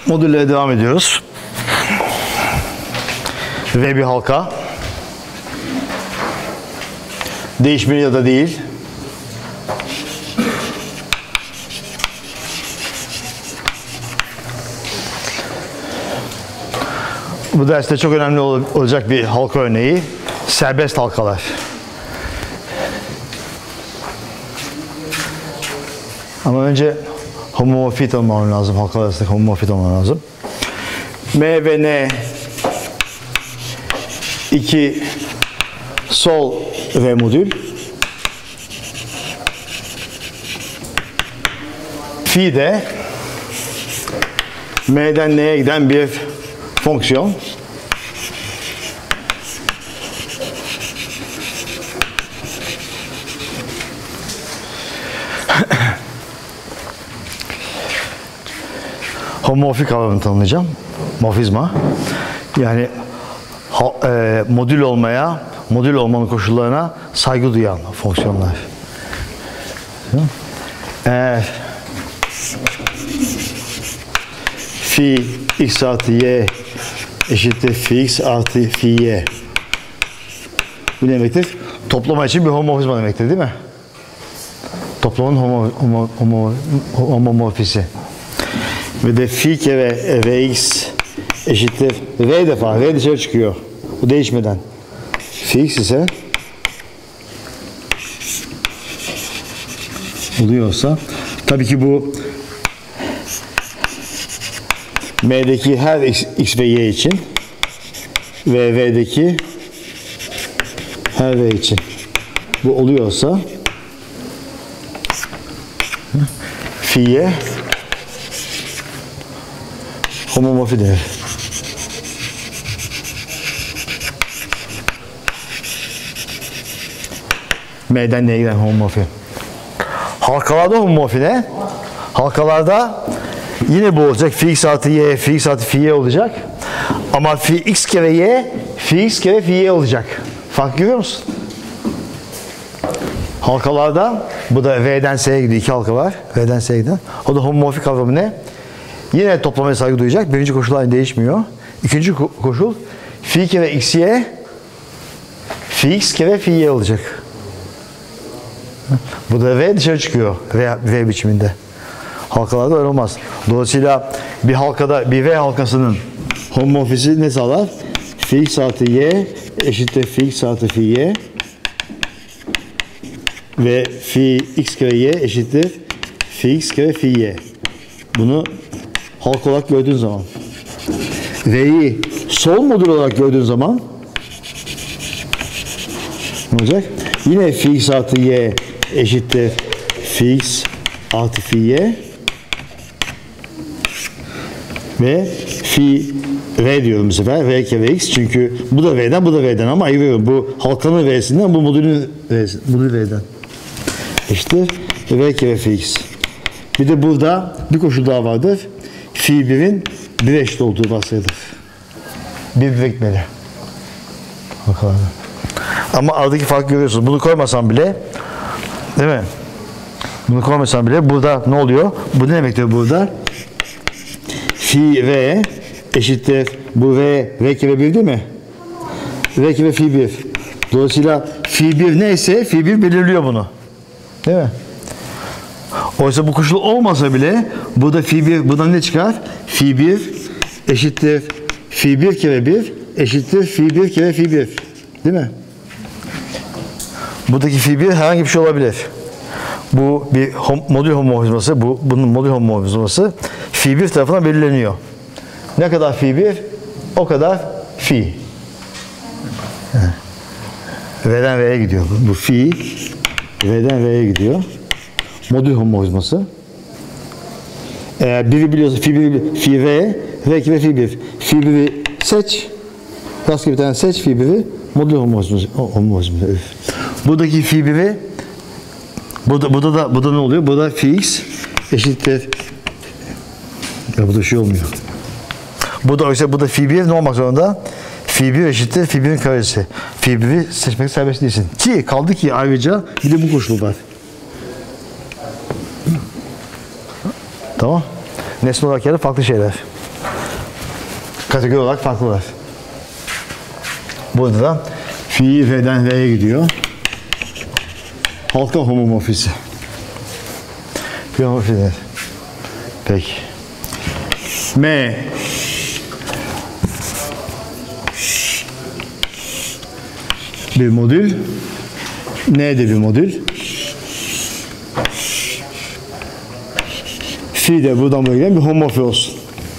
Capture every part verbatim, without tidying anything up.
Modüllere devam ediyoruz. Ve bir halka. Değişmeli ya da değil. Bu derste çok önemli olacak bir halka örneği. Serbest halkalar. Ama önce homomorfit olmam lazım. Halkalar arasında homomorfit olmam lazım. M ve N iki sol V modül. Fi de M'den N'ye giden bir fonksiyon. Homomorfik kavramını tanımlayacağım. Morfizma. Yani ha, e, modül olmaya, modül olmanın koşullarına saygı duyan fonksiyonlar. Eğer fi x artı y eşittir fi x artı fi y. Bu ne demektir? Toplama için bir homomorfizma demektir, değil mi? Toplamın homo, homo, homo, homomorfisi. Ve de fi kere vx eşittir v defa, v dışarı çıkıyor. Bu değişmeden. Fx ise oluyorsa, tabii ki bu m'deki her x, x ve y için ve v'deki her v için bu oluyorsa fi'ye homomorfi denir. M'den N'ye giden homomorfi. Halkalarda homomorfi ne? Halkalarda yine bu olacak. Fx artı y, fx artı fi y olacak. Ama fx kere y, fx kere fi y olacak. Fark görüyor musun? Halkalarda, bu da V'den S'ye gidiyor. İki halka var. V'den S'ye giden. O da homomorfi kavramı ne? Yine toplamaya saygı duyacak. Birinci koşul aynı değişmiyor. İkinci koşul fi kere xy, fx kere fi y olacak. Bu da V dışarı çıkıyor. V, v biçiminde. Halkalarda öyle olmaz. Dolayısıyla bir halkada, bir V halkasının homomorfisi ne sağlar? Fx artı y eşittir fx artı fi y ve fi x kere y eşittir fx kere fi y. Bunu halk olarak gördüğün zaman, V'yi sol modül olarak gördüğün zaman ne olacak? Yine fx artı y eşittir fx artı fi y ve fi v diyorum bu sefer. V kere x, çünkü bu da v'den, bu da v'den, ama ayırıyorum. Bu halkanın v'sinden, bu modülün v'si, modül v'den. İşte v kere fx. Bir de burada bir koşul daha vardır. Fi birin bir eşit olduğu varsayılır. Bir bir gitmeli. Bakalım. Ama aradaki farkı görüyorsunuz. Bunu koymasam bile, değil mi? Bunu koymasam bile burada ne oluyor? Bu ne demektir burada? Fi v eşittir. Bu v, v kere bir değil mi? V kere fi bir. Dolayısıyla fi bir neyse fi bir belirliyor bunu. Değil mi? Oysa bu koşul olmasa bile burada fi bir, buradan ne çıkar? Fi bir eşittir fi bir kere bir eşittir fi bir kere fi bir. Değil mi? Buradaki fi bir herhangi bir şey olabilir. Bu bir hom modül homomorfizması, bu bunun modül homomorfizması fi bir tarafından belirleniyor. Ne kadar fi bir, o kadar fi. V'den V'ye gidiyor. Bu fi V'den V'ye gidiyor. Modül homomorfizması. Eğer biri biliyorsa fi bir, fi v, v iki ve fi bir. Fi biri seç. Rastgele bir tane seç fi biri. Modül homomorfizması. Buradaki fi biri, burada, burada da burada ne oluyor? Burada fx eşittir. Ya burada şey olmuyor. Burada oysa burada fi bir ne olmak zorunda? Fi bir eşittir fi birin karesi. Fi biri seçmek serbest değilsin. Ki kaldı ki ayrıca bir de bu koşul var. Tamam. Nesne olarak yani farklı şeyler. kategori olarak farklılar. Burada da fi V'den V'ye gidiyor. Halka homomorfisi. Homomorfiler. Peki. M bir modül. N de bir modül. Fi de buradan buraya gelen bir homomorfi olsun.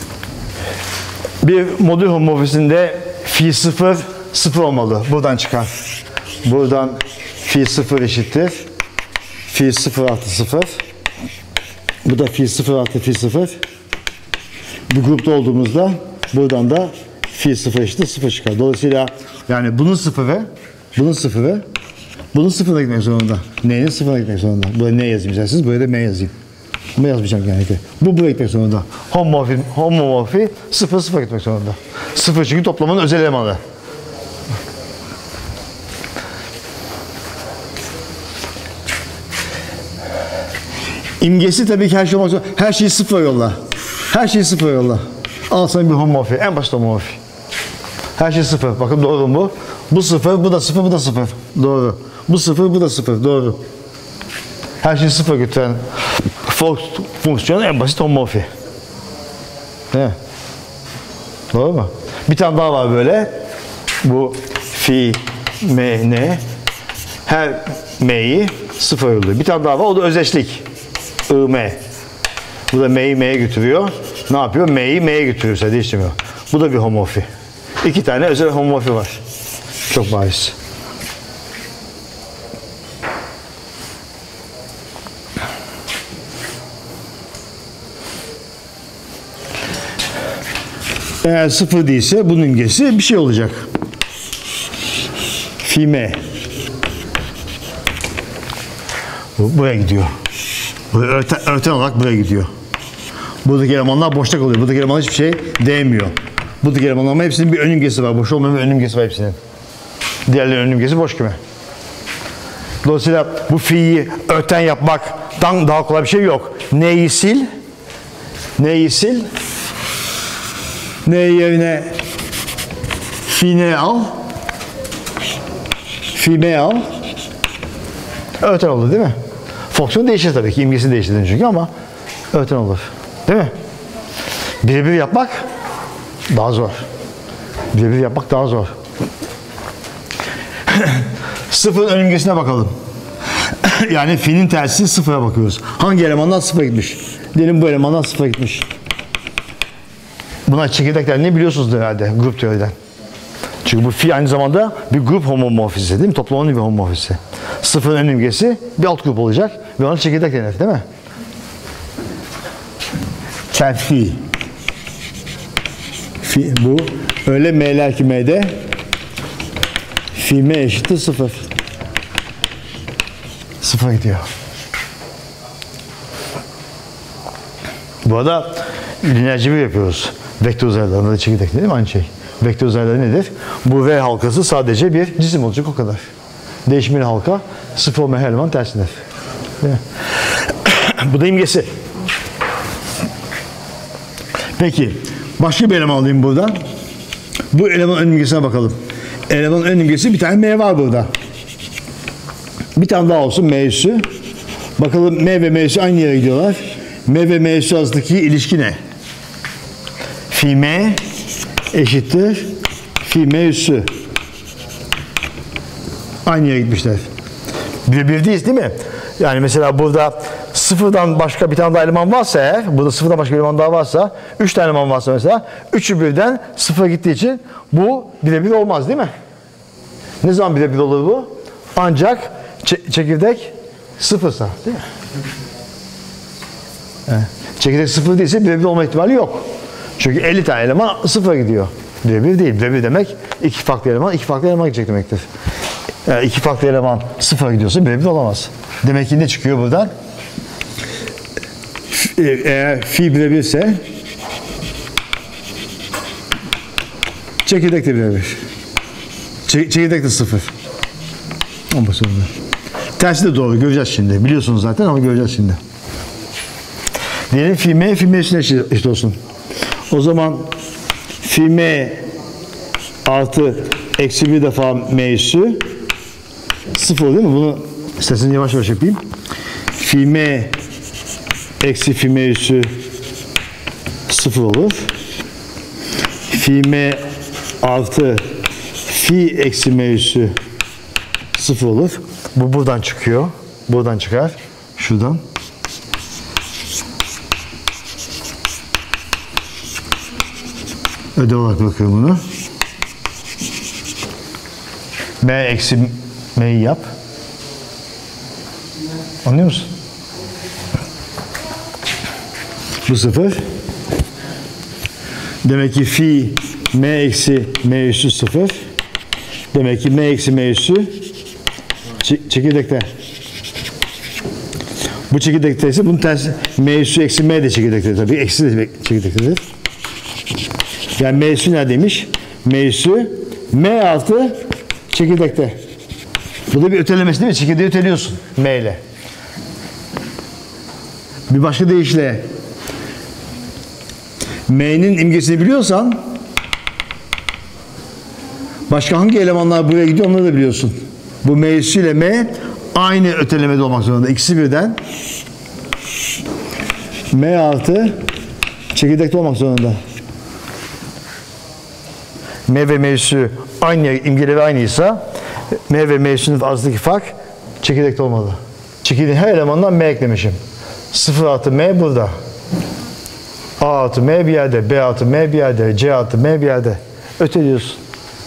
Bir modül homomorfisinde fi sıfır sıfır olmalı. Buradan çıkar. Buradan fi sıfır eşittir. Fi sıfır artı sıfır. Bu da fi sıfır artı fi sıfır. Bir grupta olduğumuzda buradan da fi sıfır eşittir sıfır çıkar. Dolayısıyla yani bunun sıfırı, bunun sıfırı, bunun sıfırına gitmek zorunda. N'nin sıfırına gitmek zorunda. Buraya ne yazayım isterseniz, buraya da M yazayım. Ama yazmayacağım yani. Bu buraya gitmek zorunda. Homomorfi, homomorfi sıfır sıfır gitmek zorunda. Sıfır çünkü toplamanın özel elemanı. İmgesi tabii ki her şey olmak zorunda. Her şeyi sıfır yolla. Her şeyi sıfır yolla. Al sana bir homomorfi. En başta homomorfi. Her şey sıfır. Bakın doğru mu? Bu sıfır, bu da sıfır, bu da sıfır. Doğru. Bu sıfır, bu da sıfır. Doğru. Her şeyi sıfır götüren fonksiyon en basit homomorfi. Değil mi? Doğru mu? Bir tane daha var böyle. Bu fi, m, n. Her m'yi sıfır yolluyor. Bir tane daha var. O da özdeşlik. I, m. Bu da m'yi m'ye götürüyor. Ne yapıyor? M'yi m'ye götürüyorsa değiştirmiyor. Bu da bir homomorfi. İki tane özel homomorfi var. Çok bariz. Eğer sıfır değilse bunun imgesi bir şey olacak. Fi m. Bu buraya gidiyor. Buraya örten, örten olarak buraya gidiyor. Buradaki elemanlar boşta kalıyor. Buradaki elemanlar hiçbir şey değmiyor. Buradaki elemanlar ama hepsinin bir ön imgesi var. Boş olmayan bir ön imgesi var hepsinin. Diğerlerinin ön imgesi boş gibi. Dolayısıyla bu fi'yi örten yapmaktan daha kolay bir şey yok. N'yi sil. N'yi sil. N yerine fi n al. Fi m al. Örten oldu değil mi? Fonksiyon değişir tabii ki. İmgesi değişti çünkü ama örten olur. Değil mi? Birebir yapmak daha zor. Birebir yapmak daha zor. Sıfırın ön imgesine bakalım. Yani fi'nin tersi sıfıra bakıyoruz. Hangi elemandan sıfıra gitmiş? Diyelim bu elemandan sıfıra gitmiş. Buna çekirdekler ne biliyorsunuz herhalde grup teoriden. Çünkü bu fi aynı zamanda bir grup homomorfisi değil mi? Toplamanın bir homomorfisi. Sıfırın ön imgesi bir alt grup olacak ve ona çekirdek denir değil mi? Tel fi. Fi bu öyle m'ler ki m'de fi m eşittir sıfır. Sıfır gidiyor. Bu arada lineer cebir yapıyoruz. Vektör uzaylarında da çekirdek değil mi? Aynı şey. Vektör uzayları nedir? Bu V halkası sadece bir cisim olacak o kadar. Değişimli halka sıfır olmayan her eleman tersindedir. Bu da imgesi. Peki. Başka bir eleman alayım buradan. Bu elemanın ön imgesine bakalım. Elemanın ön imgesi bir tane M var burada. Bir tane daha olsun M üssü. Bakalım M ve M üssü aynı yere gidiyorlar. M ve M üssü arasındaki ilişki ne? Fi M eşittir fi M üssü. Aynı yere gitmişler. Birebir değil değil mi? Yani mesela burada sıfırdan başka bir tane daha eleman varsa eğer, burada sıfırdan başka bir eleman daha varsa, üç tane eleman varsa mesela, üçü birden sıfıra gittiği için bu birebir olmaz değil mi? Ne zaman birebir olur bu? Ancak çekirdek sıfırsa değil mi? Evet. Çekirdek sıfır değilse birebir olma ihtimali yok. Çünkü elli tane eleman sıfıra gidiyor. Birebir değil. Birebir demek iki farklı eleman, iki farklı eleman gidecek demektir. Yani iki farklı eleman sıfıra gidiyorsa birebir olamaz. Demek ki ne çıkıyor buradan? Eğer fi birebirse çekirdek de birebir. Çekirdek de sıfır. Ama sonra. Tersi de doğru. Göreceğiz şimdi. Biliyorsunuz zaten ama göreceğiz şimdi. Diyelim fi m, fi m üstüne eşit olsun. O zaman fi m artı eksi bir defa m üssü sıfır değil mi? Bunu isterseniz yavaş yavaş yapayım. Fi m eksi fi m üssü sıfır olur. Fi m artı fi eksi m üssü sıfır olur. Bu buradan çıkıyor. Buradan çıkar. Şuradan. Ödev olarak bakıyorum bunu. M eksi m'yi yap. Anlıyor musun? Bu sıfır. Demek ki fi m eksi m üssü sıfır. Demek ki m eksi m üssü çekirdekte. Bu çekirdekte ise bunun tersi m üssü eksi m de çekirdekte tabii. Eksi de çekirdektedir. Yani m üssü neredeymiş? M üssü m artı çekirdekte. Bu da bir ötelemesi değil mi? Çekirdeği öteliyorsun m ile. Bir başka deyişle m'nin imgesini biliyorsan başka hangi elemanlar buraya gidiyor onları da biliyorsun. Bu m üssü ile m aynı ötelemede olmak zorunda. İkisi birden m artı çekirdekte olmak zorunda. M ve m üssü aynı, imgeleri aynıysa m ve m üssünün arasındaki fark çekirdekte olmalı. Çekirdeğin her elemandan m eklemişim. sıfır artı m burada. A artı m bir yerde, B artı m bir yerde, C artı m bir yerde. Öteliyorsun.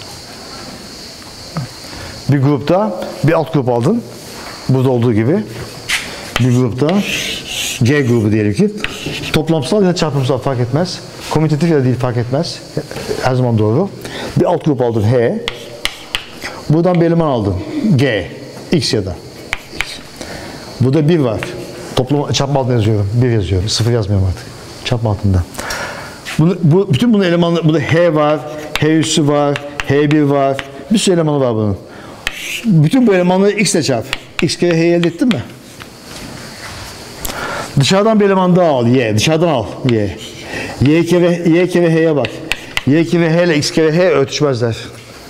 Bir grupta bir alt grup aldın. Burada olduğu gibi. Bir grupta G grubu diyelim ki. Toplamsal ya da çarpımsal fark etmez. Komütatif ya da değil fark etmez. Her zaman doğru. Bir alt grup aldın H. Buradan bir eleman aldın. G. X ya da. Burada bir var. Toplam çarpma altında yazıyorum. bir yazıyorum. sıfır yazmıyorum artık. Çarpma altında. Bunu, bu, bütün bunun elemanları, burada H var, H üssü var, H bir var. Bir sürü elemanı var bunun. Bütün bu elemanları X ile çarp. X kere H'yi elde ettin mi? Dışarıdan bir eleman daha al. Y. Dışarıdan al. Y. Y kere, Y kere H'ye bak. Y kere H ile X kere H örtüşmezler.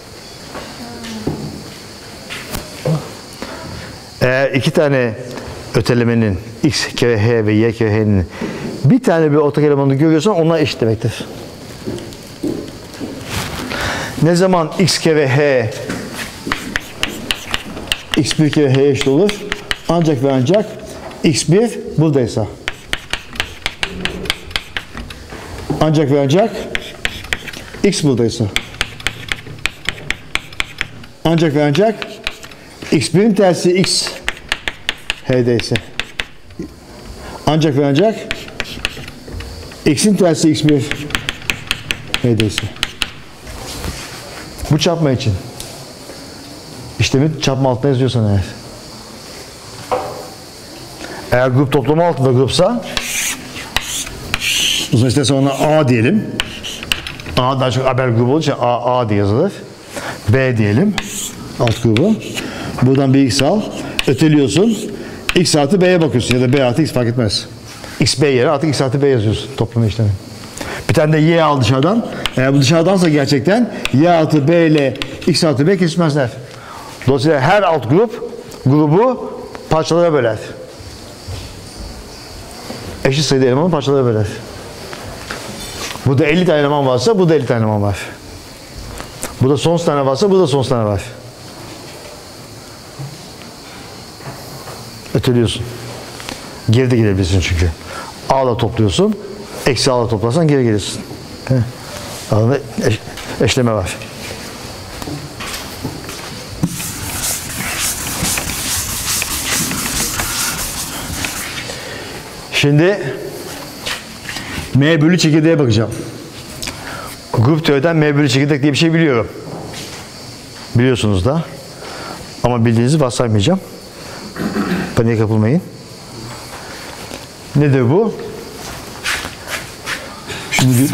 Eğer iki tane ötelemenin X kere H ve Y kere H'nin bir tane bir ortak elemanını görüyorsan onlar eşit demektir. Ne zaman X kere H X bir kere H'ye eşit olur? Ancak ve ancak X bir buradaysa. Ancak ve ancak X buradaysa. Ancak ve ancak X bir'in tersi X H'deyse. Ancak ve ancak X'in tersi X bir H'deyse. Bu çarpma için. İşlemi çarpma altına yazıyorsan eğer. Eğer grup toplama altında grupsa o zaman istersen ona A diyelim. A daha çok haber grubu olduğu için A, A diye yazılır. B diyelim. Alt grubu. Buradan bir X al. Öteliyorsun. X artı B'ye bakıyorsun ya da B artı X fark etmez. X B yere artık X artı B yazıyorsun toplama işlemi. Bir tane de Y al dışarıdan. Eğer bu dışarıdansa gerçekten Y artı B ile X artı B kesmezler. Dolayısıyla her alt grup grubu parçalara böler. Eşit sayıda elemanı parçalara böler. Burada elli tane eleman varsa burada elli tane eleman var. Burada sonsuz tane varsa burada sonsuz tane var. Öteliyorsun. Geri de gidebilirsin çünkü. A'la topluyorsun. Eksi A'la toplarsan geri gelirsin. Arada eş, eşleme var. Şimdi M bölü çekirdeğe bakacağım. Grup teoriden M bölü çekirdek diye bir şey biliyorum. Biliyorsunuz da. Ama bildiğinizi varsaymayacağım. Paniğe kapılmayın. Nedir bu? Şimdi bir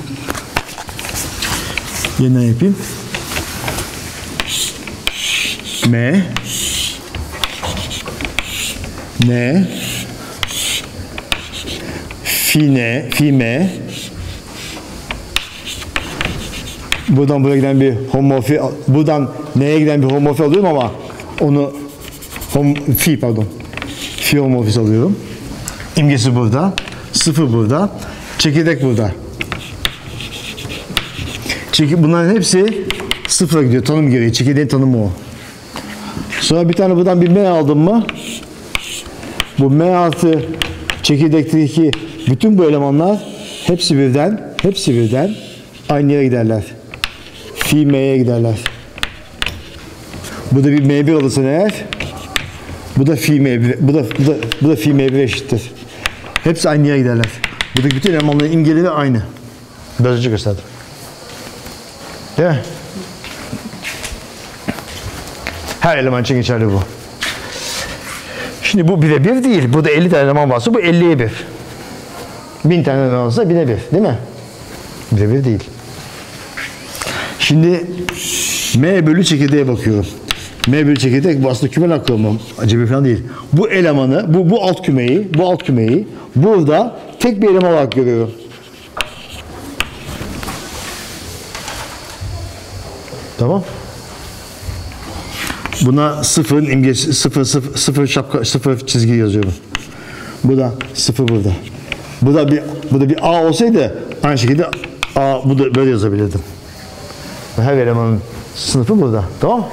yeniden yapayım. M N Fi N Fi M buradan buraya giden bir homomorfi, buradan neye giden bir homomorfi alıyorum ama onu hom, fi pardon. Fi homomorfisi alıyorum. İmgesi burada. Sıfır burada. Çekirdek burada. Çünkü bunların hepsi sıfıra gidiyor. Tanım gereği. Çekirdeğin tanımı o. Sonra bir tane buradan bir M aldım mı? Bu M artı çekirdekteki bütün bu elemanlar hepsi birden, hepsi birden aynı yere giderler. Fi M'ye giderler. Bu da bir M bir olursa eğer, bu da fi M bir, bu da bu da bu da fi M bir eşittir. Hepsi aynı yere giderler. Buradaki bütün elemanların imgeleri aynı. Biraz önce gösterdim. Değil mi? Her eleman için geçerli bu. Şimdi bu bire bir değil. Burada elli tane eleman varsa bu elliye bir. bin tane eleman varsa bine bir. Değil mi? Bire bir değil. Şimdi M bölü çekirdeğe bakıyorum. M bölü çekirdek bu aslında küme akımı. Acaba falan değil. Bu elemanı, bu, bu alt kümeyi, bu alt kümeyi burada tek bir eleman olarak görüyorum. Tamam. Buna sıfırın imgesi, sıfır, sıfır, sıfır, şapka, sıfır çizgi yazıyorum. Bu da sıfır burada. Bu da bir, bu da bir A olsaydı aynı şekilde A, bu da böyle yazabilirdim. Her elemanın sınıfı burada. Tamam.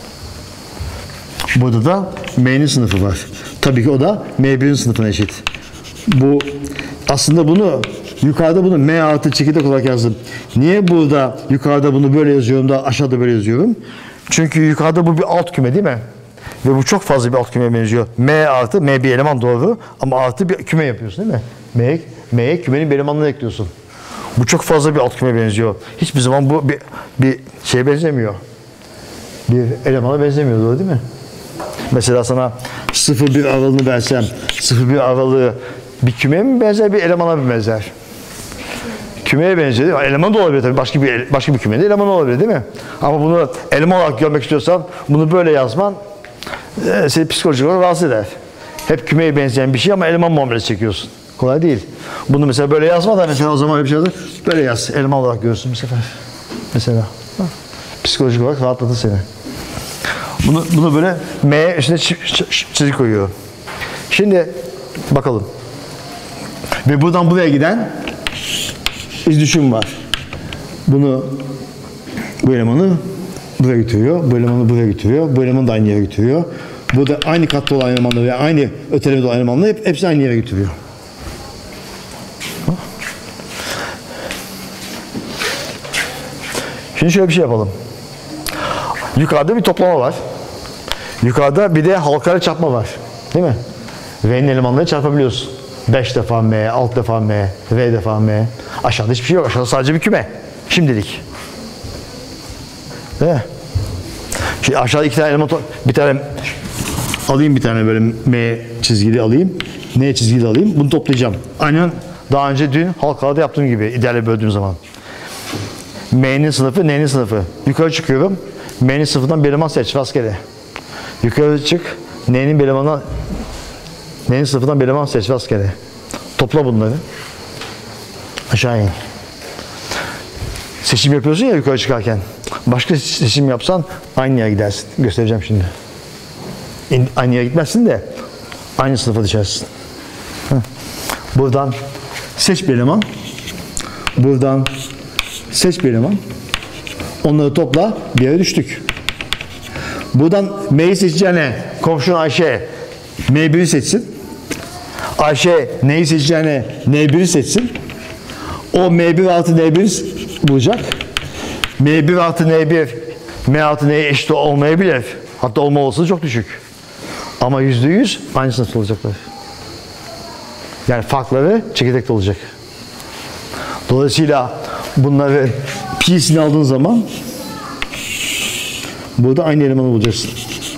Burada da M'nin sınıfı var. Tabii ki o da M bir'in sınıfına eşit. Bu aslında bunu yukarıda bunu M artı çekirdek olarak yazdım. Niye burada yukarıda bunu böyle yazıyorum da aşağıda böyle yazıyorum? Çünkü yukarıda bu bir alt küme değil mi? Ve bu çok fazla bir alt kümeye benziyor. M artı, M bir eleman doğru ama artı bir küme yapıyorsun değil mi? M, M'ye kümenin bir elemanını ekliyorsun. Bu çok fazla bir alt küme benziyor. Hiçbir zaman bu bir, bir şeye benzemiyor. Bir elemana benzemiyor, doğru değil mi? Mesela sana sıfır bir aralığını versem, sıfır bir aralığı bir kümeye mi benzer, bir elemana mı benzer? Kümeye benziyor. Eleman da olabilir tabii. Başka bir başka bir kümenin eleman olabilir değil mi? Ama bunu eleman olarak görmek istiyorsan bunu böyle yazman e, seni psikolojik olarak rahatsız eder. Hep kümeye benzeyen bir şey ama eleman muamelesi çekiyorsun. Kolay değil. Bunu mesela böyle yazma da mesela o zaman bir şey yazır. Böyle yaz. Eleman olarak görürsün bir sefer. Mesela. Ha. Psikolojik olarak rahatlatır seni. Bunu, bunu böyle M üstüne çizik koyuyorum. Şimdi bakalım. Ve buradan buraya giden iz düşüm var. Bunu bu elemanı buraya götürüyor. Bu elemanı buraya götürüyor. Bu elemanı da aynı yere götürüyor. Bu da aynı katta olan elemanları ve aynı ötelemede olan elemanları hep, hepsi aynı yere götürüyor. Şimdi şöyle bir şey yapalım. Yukarıda bir toplama var. Yukarıda bir de halkalı çarpma var. Değil mi? V'nin elemanları çarpabiliyorsun. beş defa M, altı defa M, V defa M. Aşağıda hiçbir şey yok. Aşağıda sadece bir küme. Şimdilik. Değil mi? Şimdi aşağıda iki tane eleman, bir tane alayım, bir tane böyle M çizgili alayım. N çizgili alayım. Bunu toplayacağım. Aynen daha önce dün halkalarda yaptığım gibi ideale böldüğüm zaman. M'nin sınıfı, N'nin sınıfı. Yukarı çıkıyorum. M'nin sınıfından bir eleman seç rastgele. Yukarı çık. N'nin bir elemanından N'nin sınıfından bir eleman seç rastgele. Topla bunları. Aşağı in. Seçim yapıyorsun ya yukarı çıkarken. Başka seçim yapsan aynı yere gidersin. Göstereceğim şimdi. Aynı yere gitmezsin de aynı sınıfa düşersin. Buradan seç bir eleman. Buradan seç bir eleman. Onları topla, bir yere düştük. Buradan M'yi seçeceğine komşun Ayşe M bir'i seçsin. Ayşe N'yi seçeceğine N bir'i seçsin. O M bir artı N bir'i bulacak. M bir artı N bir M artı N'ye eşit olmayabilir. Hatta olma olasılığı çok düşük. Ama yüzde yüz aynı sınıfta olacaklar. Yani farkları çekirdekte olacak. Dolayısıyla bunları pi'sini aldığın zaman burada aynı elemanı bulacaksın.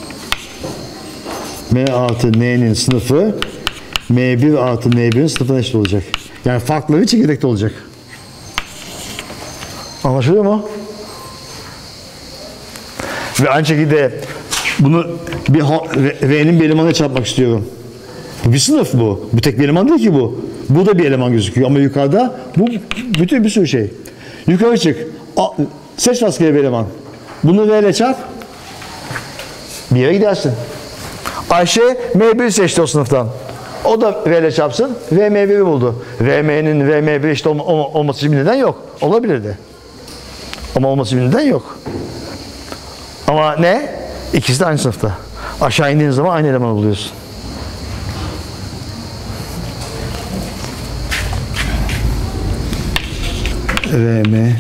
M artı N'nin sınıfı M bir artı N bir'in sınıfına eşit olacak. Yani farkları çekirdekte olacak. Anlaşılıyor mu? Ve aynı şekilde bunu bir V'nin bir elemanına çarpmak istiyorum. Bu bir sınıf bu. Bu tek bir eleman değil ki bu. Bu da bir eleman gözüküyor ama yukarıda bu bütün bir sürü şey. Yukarı çık. Seç rastgele bir eleman. Bunu V ile çarp. Bir yere gidersin. Ayşe M bir seçti o sınıftan. O da V ile çarpsın. V M bir'i buldu. V M'nin V M bir eşit olma, olma, olması için bir neden yok. Olabilirdi. Ama olması bir neden yok. Ama ne? İkisi de aynı sınıfta. Aşağı indiğin zaman aynı elemanı buluyorsun. V M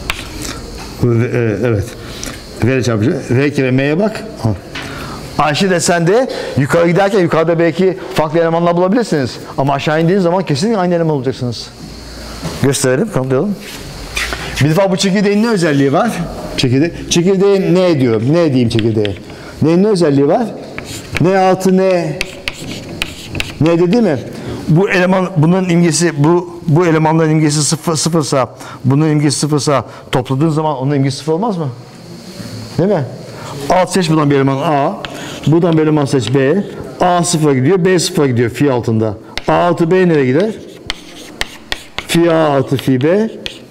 evet. V ile çarpıcı. V kere M'ye bak. Ayşe de sen de yukarı giderken yukarıda belki farklı elemanlar bulabilirsiniz. Ama aşağı indiğiniz zaman kesinlikle aynı eleman bulacaksınız. Gösterelim, kanıtlayalım. Bir defa bu çekirdeğin ne özelliği var? Çekirde çekirdeğin ne diyor? Ne diyeyim çekirdeğe? Neyin ne özelliği var? Ne altı ne? Ne dedi mi? Bu eleman, bunun imgesi, bu bu elemanların imgesi sıfır, sıfırsa, bunun imgesi sıfırsa topladığın zaman onun imgesi sıfır olmaz mı? Değil mi? Alt seç buradan bir eleman A. Buradan bir eleman seç B. A sıfıra gidiyor, B sıfıra gidiyor fi altında. A altı B nereye gider? Fi A altı fi B.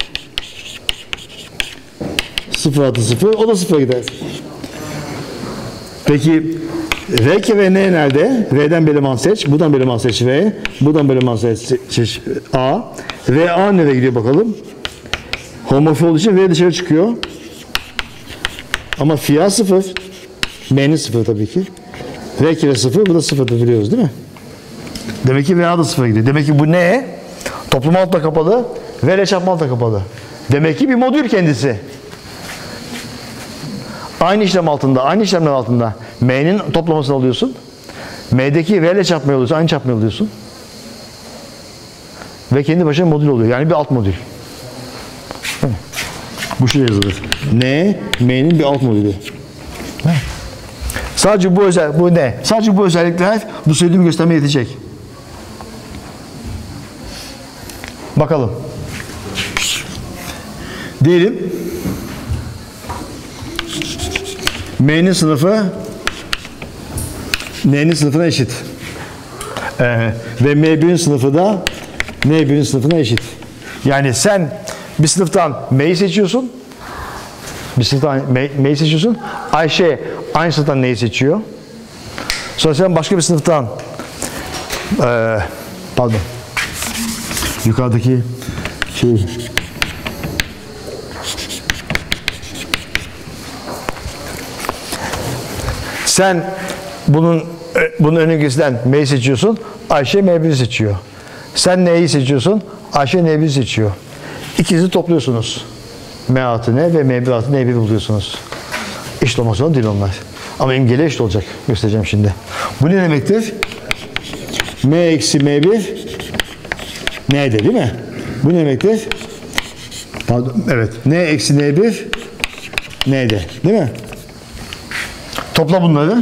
sıfır altı sıfır, o da sıfıra gider. Peki R K ve N nerede? V'den bir eleman seç. Buradan bir eleman seç V. Buradan bir eleman seç, seç A. V A nereye gidiyor bakalım? Homofi olduğu için V dışarı çıkıyor. Ama fi A sıfır. M'nin sıfır tabii ki. R kere sıfır, bu da sıfırdır biliyoruz değil mi? Demek ki V A da sıfıra gidiyor. Demek ki bu ne? Toplum altla kapalı, V ile çarpma altla kapalı. Demek ki bir modül kendisi. Aynı işlem altında, aynı işlemler altında M'nin toplamasını alıyorsun. M'deki V ile çarpmayı alıyorsun, aynı çarpmayı alıyorsun. Ve kendi başına modül oluyor. Yani bir alt modül. Bu şuraya yazılır. N, M'nin bir alt modülü. Sadece bu özel, bu ne? Sadece bu özellikler bu söylediğimi göstermeye yetecek. Bakalım. Diyelim M'nin sınıfı N'nin sınıfına eşit. Ee, ve M bir'in sınıfı da N bir'in sınıfına eşit. Yani sen bir sınıftan M'yi seçiyorsun. Bir sınıftan M'yi seçiyorsun. Ayşe aynı sınıftan N'yi seçiyor. Sonra sen başka bir sınıftan ee, pardon yukarıdaki şey sen bunun bunun öncesinden M'yi seçiyorsun. Ayşe M bir'i seçiyor. Sen N'yi seçiyorsun. Ayşe N bir'i seçiyor. İkinizi topluyorsunuz. M artı N ve M bir artı N bir buluyorsunuz. Eşit olmak zorunda değil onlar. Ama imgeli eşit olacak. Göstereceğim şimdi. Bu ne demektir? M eksi M bir N'de değil mi? Bu ne demektir? Pardon, evet. N eksi N bir N'de. Değil mi? Topla bunları.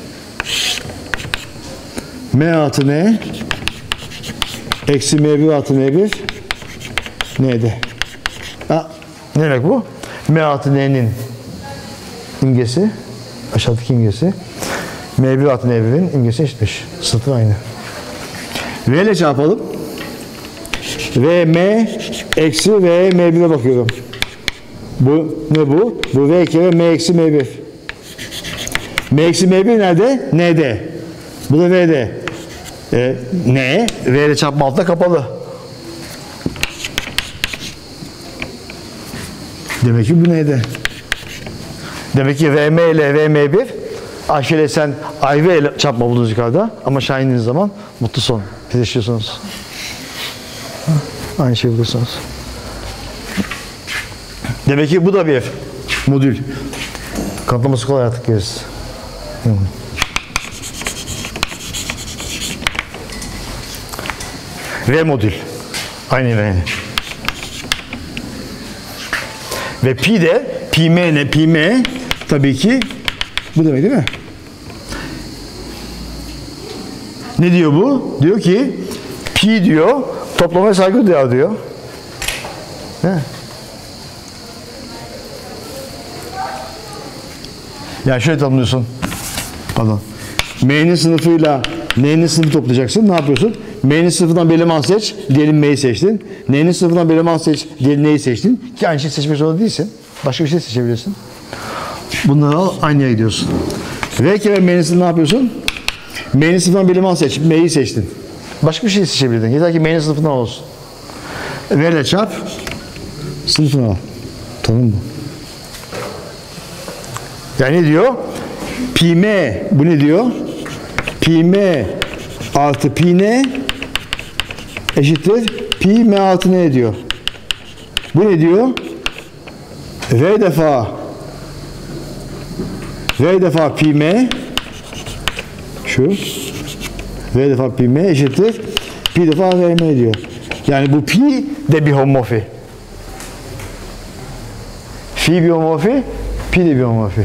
M artı N eksi M bir artı N bir N'de. Ha, ne demek bu? M artı N'nin imgesi, aşağıdaki imgesi, M bir artı N bir'in imgesi eşitmiş. Sıfır aynı. V ile çarpalım. V M eksi V M bir'e bakıyorum. Bu ne bu? Bu V kere M eksi M bir. M eksi M bir nerede? N'de. Bu da V'de. E, N, V ile çarpma altında kapalı. Demek ki bu N'de. Demek ki V M ile V M bir, Ayşe ile sen I V ile çarpma buldunuz yukarıda. Ama aşağı indiğiniz zaman mutlu son. Birleşiyorsunuz. Aynı şey bulursunuz. Demek ki bu da bir modül. Kanıtlaması kolay artık görürüz. Hmm. V modül. Aynı V. Ve pi de, pi m ne? Pi m tabii ki bu demek değil mi? Ne diyor bu? Diyor ki pi diyor toplamaya saygı duyar diyor. He. Yani şöyle tanımlıyorsun. Pardon. M'nin sınıfıyla N'nin sınıfı toplayacaksın. Ne yapıyorsun? M'nin sınıfından bir eleman seç. Diyelim M'yi seçtin. N'nin sınıfından bir eleman seç. Diyelim N'yi seçtin. Ki aynı şeyi seçmek zorunda değilsin. Başka bir şey seçebilirsin. Bunları al, aynı yere gidiyorsun. R kere M'nin sınıfını ne yapıyorsun? M'nin sınıfından bir eleman seç. M'yi seçtin. Başka bir şey seçebilirdin. Yeter ki M'nin sınıfından olsun. V ile çarp. Sınıfını al. Tamam mı? Yani ne diyor? Pi M. Bu ne diyor? Pi M artı pi N eşittir. Pi M artı N diyor. Bu ne diyor? V defa V defa pi M şu V defa pi M eşittir. Pi defa V M diyor. Yani bu pi de bir homomorfi. Fi bir homomorfi, pi de bir homomorfi.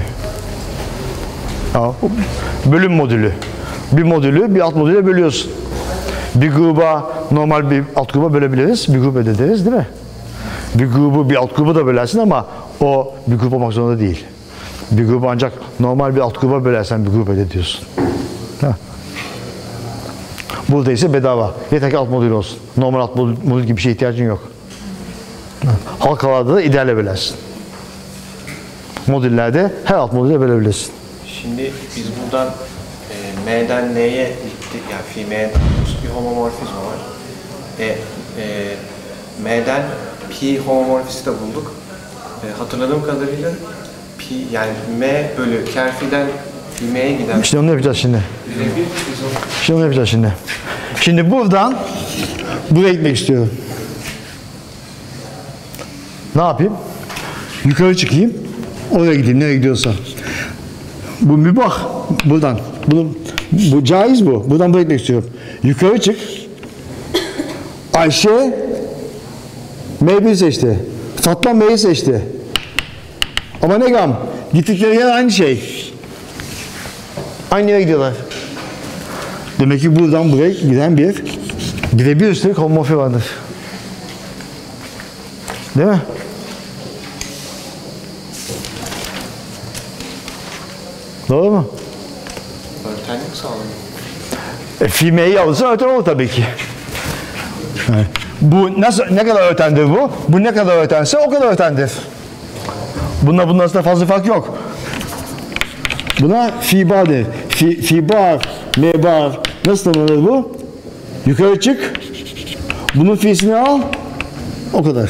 Bölüm modülü. Bir modülü bir alt modüle bölüyorsun. Bir gruba normal bir alt gruba bölebiliriz. Bir grup ödederiz değil mi? Bir grubu bir alt gruba da bölersin ama o bir grup olmak zorunda değil. Bir grubu ancak normal bir alt gruba bölersen bir grup ödediyorsun. Ha. Burada ise bedava. Yeter ki alt modül olsun. Normal alt modül, modül gibi bir şeye ihtiyacın yok. Ha. Halkalarda da ideale bölersin. Modüllerde her alt modüle bölebilirsin. Şimdi biz buradan e, M'den N'ye gittik. Yani fi M bir homomorfizma var. E, e, M'den pi homomorfisi de bulduk. E, hatırladığım kadarıyla pi yani M bölü kerfiden fi M'ye giden. İşte onu yapacağız şimdi. Birebir Şimdi onu yapacağız şimdi. Şimdi buradan buraya gitmek istiyorum. Ne yapayım? Yukarı çıkayım. Oraya gideyim. Nereye gidiyorsa. Bu mübah. Buradan. Bunu, bu caiz bu. Buradan buraya gitmek istiyorum. Yukarı çık. Ayşe M bir seçti. Fatma M'yi seçti. Ama ne gam? Gittikleri yer aynı şey. Aynı yere gidiyorlar. Demek ki buradan buraya giden bir birebir üstelik homomorfi vardır. Değil mi? Doğru mu? Örtenlik sağlanıyor. E, fi M'yi alırsan öten olur tabii ki. Evet. Bu nasıl, ne kadar ötendir bu? Bu ne kadar ötense o kadar ötendir. Bununla bunun arasında fazla fark yok. Buna fi bar denir. Fi, fi bar, M bar nasıl tanımlanır bu? Yukarı çık. Bunun fi'sini al. O kadar.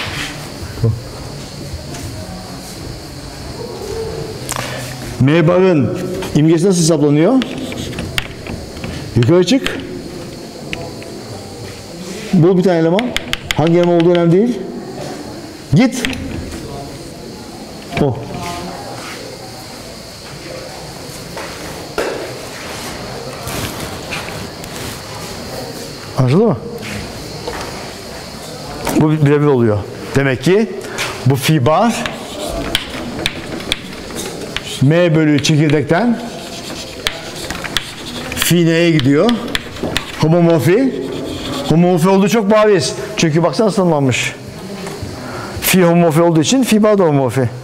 M barın imgesi nasıl hesaplanıyor? Yukarı çık. Bul bir tane eleman. Hangi eleman olduğu önemli değil. Git. O. Anlaşıldı mı? Bu birebir oluyor. Demek ki bu fi bar M bölü çekirdekten fi N'ye gidiyor. Homomorfi. Homomorfi olduğu çok bariz. Çünkü baksana nasıl tanımlanmış. Fi homomorfi olduğu için fi bar da homomorfi.